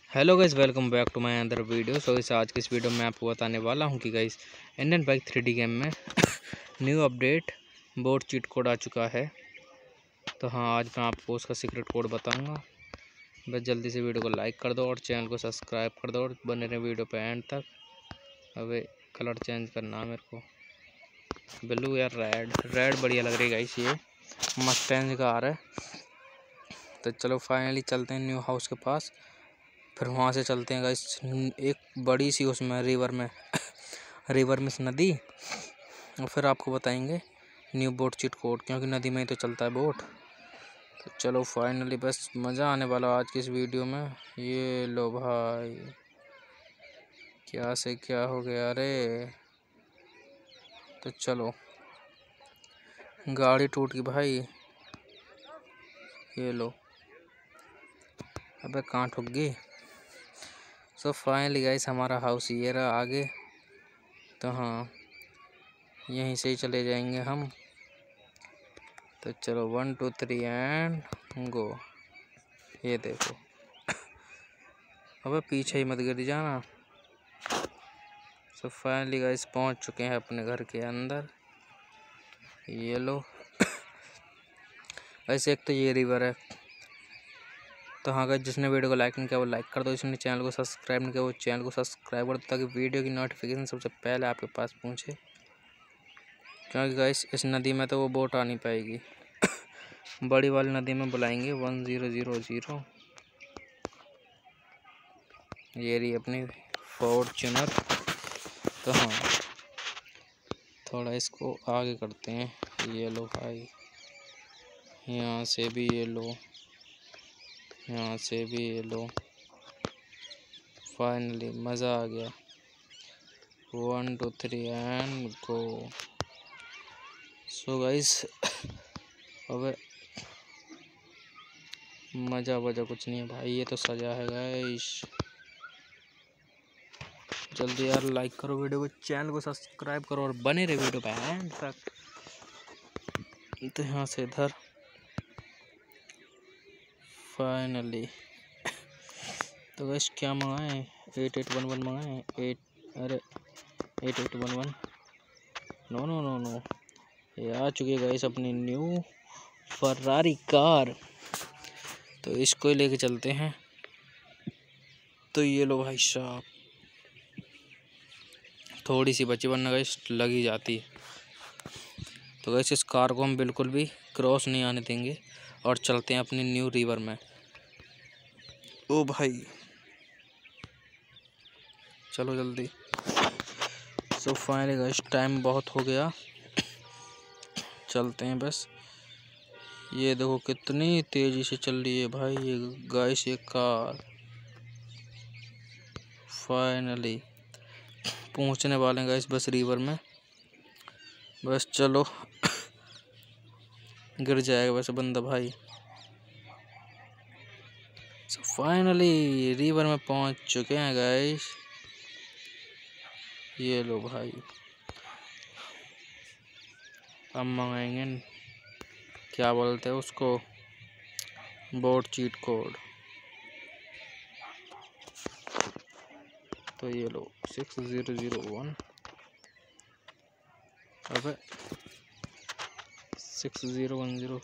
Hello guys, welcome back to my other video. इस आज की इस वीडियो में आपको बताने वाला हूं कि guys Indian bike 3D game में new update boat cheat code आ चुका है। तो हाँ, आज मैं आपको उसका सीक्रेट कोड बताऊंगा। बस जल्दी से वीडियो को लाइक कर दो और चैनल को सब्सक्राइब कर दो और बने रहे वीडियो पे एंड तक। अबे कलर चेंज करना है मेरे को, ब्लू या रेड बढ़िया लग रही है गाइस। ये मस्टैंग का आ रहा है। तो चलो फाइनली चलते हैं न्यू हाउस के पास, फिर वहाँ से चलते हैं गाइस एक बड़ी सी उसमें रिवर में रिवर में नदी, और फिर आपको बताएंगे न्यू बोट चीट कोड, क्योंकि नदी में ही तो चलता है बोट। तो चलो फाइनली बस मज़ा आने वाला आज की इस वीडियो में। ये लो भाई, क्या से क्या हो गया रे। तो चलो, गाड़ी टूट गई भाई। ये लो, अबे कहाँ ठुक गई। सो फाइनली गाइस हमारा हाउस ये रहा आगे। तो हाँ, यहीं से ही चले जाएंगे हम। तो चलो 1 2 3 एंड गो। ये देखो, अबे पीछे ही मत गिर जाना। सो फाइनली गाइस पहुंच चुके हैं अपने घर के अंदर। ये लो वैसे एक तो ये रिवर है। तो हाँ गाइस, जिसने वीडियो को लाइक नहीं किया वो लाइक कर दो, जिसने चैनल को सब्सक्राइब नहीं किया वो चैनल को सब्सक्राइब कर दो, ताकि वीडियो की नोटिफिकेशन सबसे पहले आपके पास पहुँचे। क्योंकि गाइस इस नदी में तो वो बोट आ नहीं पाएगी। बड़ी वाली नदी में बुलाएंगे 1000। ये रही अपनी फॉर्च्यूनर। तो हाँ, थोड़ा इसको आगे करते हैं। ये लो भाई, यहाँ से भी ये लो, यहाँ से भी ये लो। फाइनली मज़ा आ गया। 1 2 3 एंड गो। सो गाइस अबे मज़ा वजह कुछ नहीं है भाई, ये तो सजा है गाइस। जल्दी यार लाइक करो वीडियो को, चैनल को सब्सक्राइब करो और बने रहे वीडियो पे एंड तक। तो यहाँ से इधर फाइनली। तो गाइस क्या मंगाएं, 8811 मंगाएं। 8811 नो नो नो नो। ये आ चुकी है गाइस अपनी न्यू फरारी कार। तो इसको ही लेके चलते हैं। तो ये लो भाई साहब, थोड़ी सी बची वरना गाइस लग ही जाती है। तो गाइस इस कार को हम बिल्कुल भी क्रॉस नहीं आने देंगे और चलते हैं अपनी न्यू रिवर में। ओ भाई चलो जल्दी। सो फाइनली गाइस टाइम बहुत हो गया, चलते हैं बस। ये देखो कितनी तेज़ी से चल रही है भाई ये गाइस ये कार। फाइनली पहुंचने वाले हैं गाइस बस रिवर में। बस चलो गिर जाएगा वैसे बंदा भाई। सो फाइनली रिवर में पहुंच चुके हैं गाइस। ये लो भाई, अब मंगाएंगे क्या बोलते हैं उसको, बोट चीट कोड। तो ये लो 6001। अबे 6010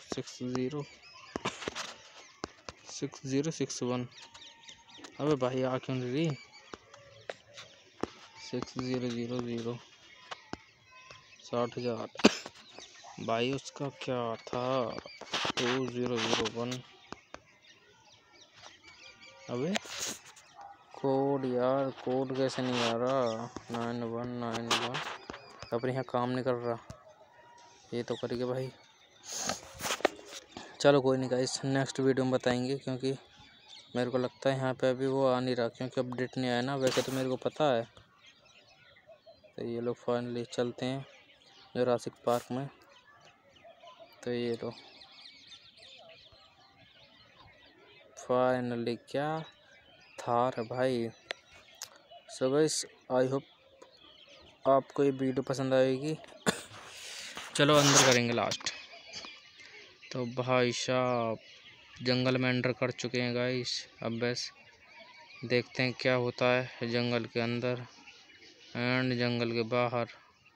6061। अबे भाई आ क्यों नहीं रही। 6000 60,000 भाई उसका क्या था 2001। अबे कोड यार, कोड कैसे नहीं आ रहा। 9191। अपने यहाँ काम नहीं कर रहा, ये तो करेगा भाई। चलो कोई नहीं गाइस, नेक्स्ट वीडियो में बताएंगे, क्योंकि मेरे को लगता है यहाँ पे अभी वो आ नहीं रहा, क्योंकि अपडेट नहीं आया ना। वैसे तो मेरे को पता है। तो ये लोग फाइनली चलते हैं जुरासिक पार्क में। तो ये लो फाइनली, क्या थार है भाई। सो गाइस आई होप आपको ये वीडियो पसंद आएगी। चलो अंदर करेंगे लास्ट। तो भाई साहब जंगल में एंटर कर चुके हैं गाइस। अब बस देखते हैं क्या होता है जंगल के अंदर एंड जंगल के बाहर।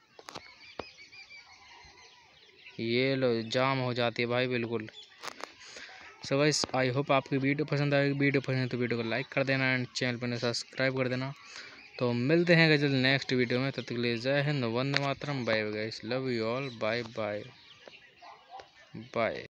ये लो जाम हो जाती है भाई बिल्कुल। सो गाइस आई होप आपकी वीडियो पसंद आएगी। वीडियो पसंद है तो वीडियो को लाइक कर देना एंड चैनल पर सब्सक्राइब कर देना। तो मिलते हैं जल्द नेक्स्ट वीडियो में। तब तक के लिए जय हिंद, वंदे मातरम, bye guys, love you all, bye bye bye.